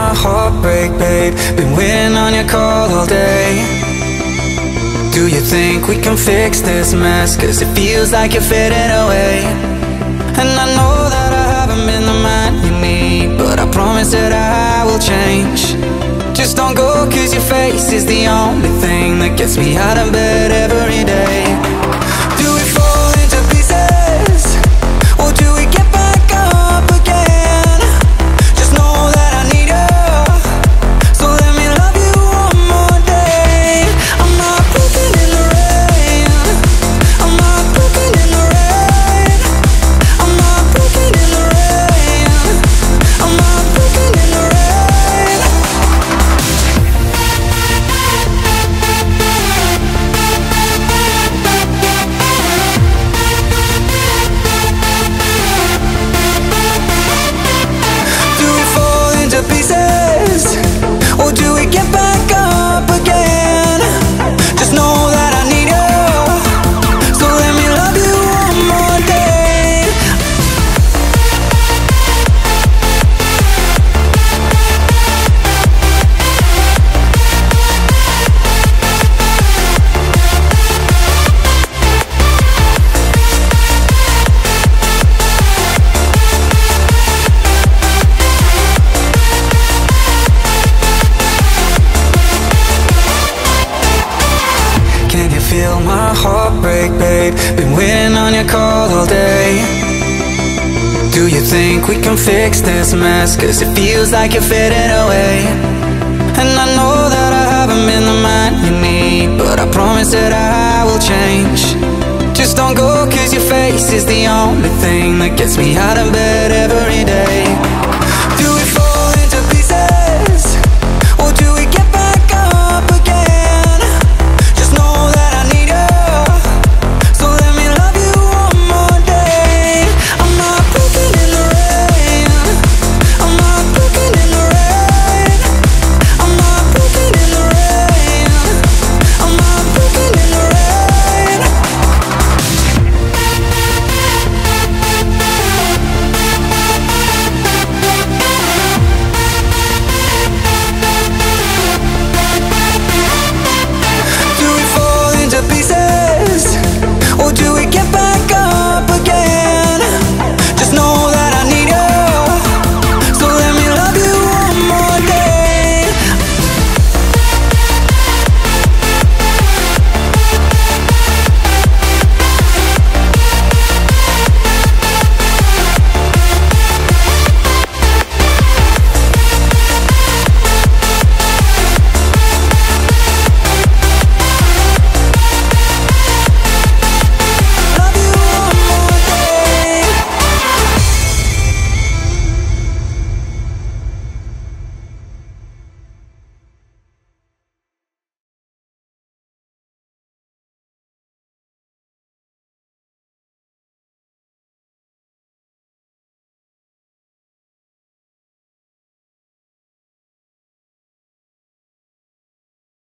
my heart break, babe. Been waiting on your call all day. Do you think we can fix this mess? Cause it feels like you're fading away. And I know that I haven't been the man you need, but I promise that I will change. Just don't go, cause your face is the only thing that gets me out of bed every day. Do we fall into pieces, or do we get back up again? Just know that I need you, so let me love you one more day. I'm not broken in the rain, I'm not broken in the rain, I'm not broken in the rain, I'm not broken in the rain. Pieces, or do we get back up again? Just know that I need you, so let me love you one more day. Feel my heart break, babe. Been waiting on your call all day. Do you think we can fix this mess? Cause it feels like you're fading away. And I know that I haven't been the man you need, but I promise that I will change. Just don't go, cause your face is the only thing that gets me out of bed